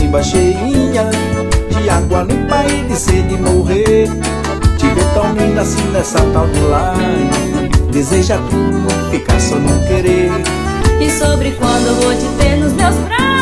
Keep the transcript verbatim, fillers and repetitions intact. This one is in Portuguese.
guariba cheinha de água limpa e de sede morrer. Te ver tão linda assim nessa tal de line, deseja tudo, ficar só não querer. E sobre quando eu vou te ter nos meus braços,